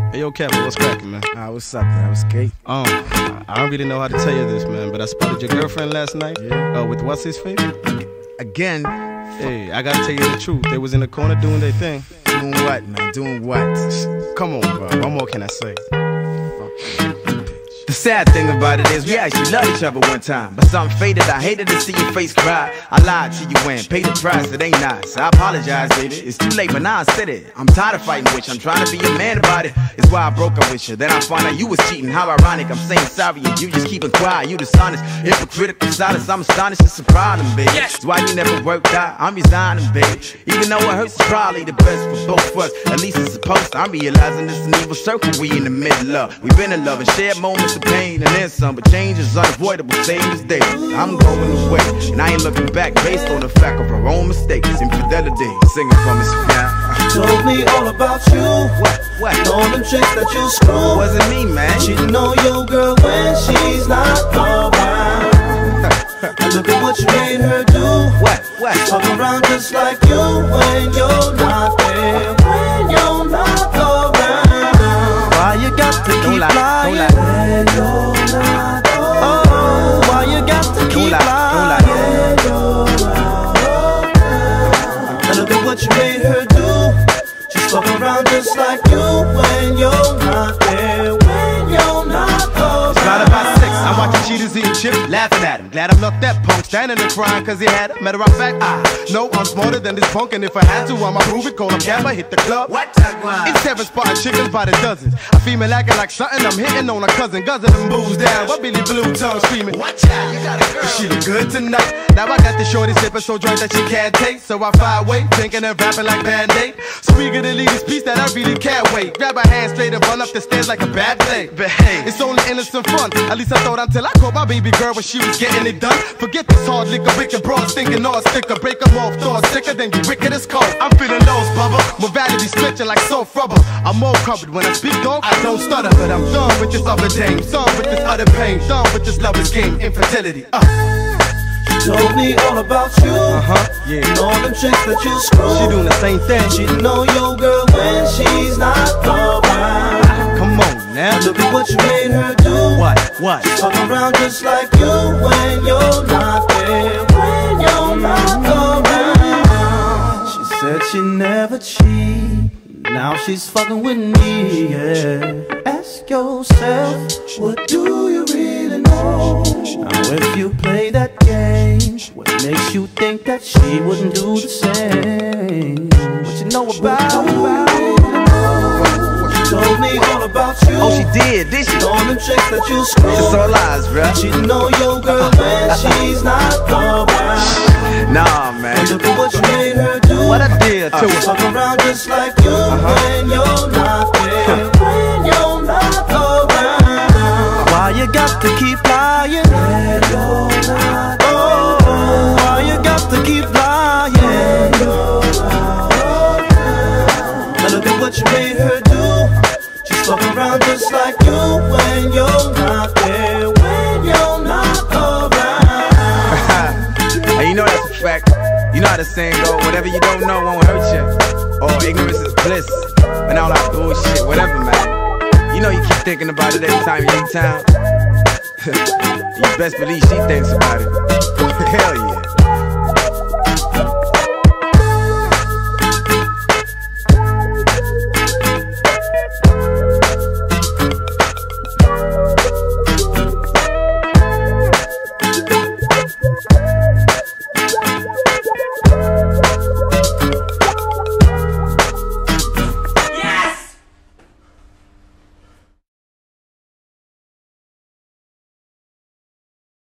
Hey, yo, Kevin, what's cracking, man? What's up, man? What's Kate? I don't really know how to tell you this, man, but I spotted your girlfriend last night. Yeah. With what's his face? Again? Hey, I gotta tell you the truth. They was in the corner doing their thing. Doing what, man? Doing what? Come on, bro. What more can I say? The sad thing about it is we actually loved each other one time, but something faded. I hated to see your face cry. I lied to you and paid the price. It ain't nice. I apologize, baby. It's too late, but now I said it. I'm tired of fighting with you. I'm trying to be a man about it. It's why I broke up with you. Then I found out you was cheating. How ironic. I'm saying sorry and you just keeping quiet. You dishonest, hypocritical silence. I'm astonished. It's a problem, baby. It's why you never worked out. I'm resigning, baby. Even though it hurts, it's probably the best for both of us. At least it's supposed to. I'm realizing it's an evil circle we in the middle of. We've been in love and shared moments of pain and then some, but change is unavoidable, same as day. I'm going away, and I ain't looking back based on the fact of our own mistakes. Infidelity, singing from his fat. Told me all about you. What? All them chicks that you screw. Wasn't me, man. She know your girl when she's not around. And look at what you made her do. What? She's fucking around just like you when you're not there. When you're not around. Why you got to keep lying? When you're not around. Oh, why you got to keep lying? When you're not around. And look at what you made her do. She's fucking around just like you when you're not there. When you're not around. It's not about sex. I'm watching cheaters eating chips, laughing at him. Glad I'm not that punk, standing there crying cause he had it. Matter of fact, I know I'm smarter than this punk, and if I had to, I'ma prove it. Call him Gabba, hit the club. What? It's 7 spotting chickens by the dozens. A female acting like something, I'm hitting on a cousin. Guzzling them booze down, what Billy Blue tongue screaming. Watch out, you got a girl. She look good tonight. Now I got the shorty sipping so drunk that she can't taste. So I fire away, drinking and rapping like Band-Aid. Speaking to lead this piece that I really can't wait. Grab her hand straight and run up the stairs like a bad day. Behave. It's only innocent fun. At least I thought until I caught my baby girl when she was getting it done. Forget this hard liquor, wicked broad, stinking all sticker. Break them off, thought sicker than you wicked as cold. I'm feeling lost, bubba. Morality stretching like soft rubber. I'm more covered when I speak, dog. I don't stutter, but I'm done with this other dame. Done with this other pain. Done with this lover's game, infertility. She told me all about you. Yeah. And all them chicks that you screw. She doing the same thing. She know your girl when she's not around. Come on now. And look at what you made her do. What? She's fucking around just like you when you're not there. When you're not around. She said she never cheat. Now she's fucking with me, yeah. Ask yourself, what do you really know? Now if you play that game, what makes you think that she wouldn't do the same? What you know about? She told me all about you. Oh, she did she? All them chicks that you screw. It's all lies, bruh. She know your girl when she's not around. Nah, man. And look at what you made her do. What I did to her. Fuck around just like you when you're not there. When you're not around. Why you got to keep lying? When you're not around. Oh, why you got to keep lying? When you're not around. Now look at what you made her do. She's fucking around just like you when you're not there. When you're not around. And you know that's a fact. You know how the saying go, whatever you don't know won't hurt you. Or ignorance is bliss. And all that bullshit, whatever, man. You know you keep thinking about it every time you're in town. You best believe she thinks about it. Hell yeah.